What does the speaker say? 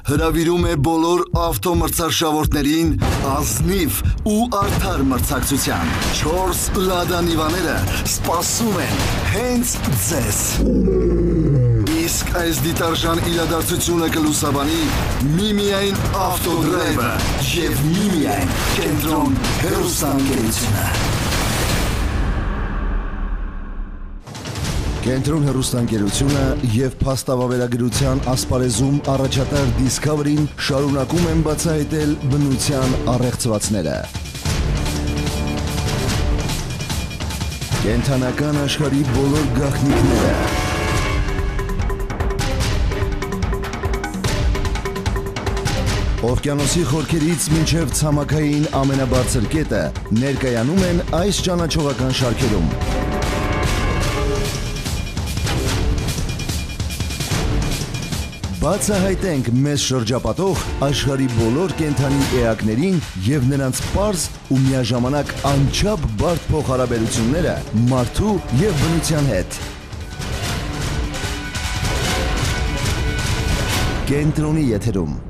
հրավիրում է բոլոր ավտոմրցարշավորդներին ազնիվ ու արդար մրցակցության։ 4 Լադա Նիվաները սպասում են հենց ձեզ։ Իսկ այս դիտարժան իրադարձությունը կլուսաբանի միմիայն ավտոդրայվը և միմիայն Կենտրոն հեռուստաընկերությունը։ Կենտրոն հեռուստաընկերությունը և փաստավավերագրության ասպարեզում առաջատար Discovery-ն շարունակում են բացահայտել բնության առեղծվածները։ Կենդանական աշխարհի բոլոր գաղտնիքները։ Օվկիանոսի խորքերից մինչև ցամաքային ամենաբարձր կետը ներկայանում են այս ճանաչողական շարքերում։ Բացահայտենք մեզ շրջապատող աշխարհի բոլոր կենդանի էակներին և նրանց պարզ ու միաժամանակ անչափ բարդ փոխհարաբերությունները մարդու և բնության հետ։ Կենտրոնի եթերում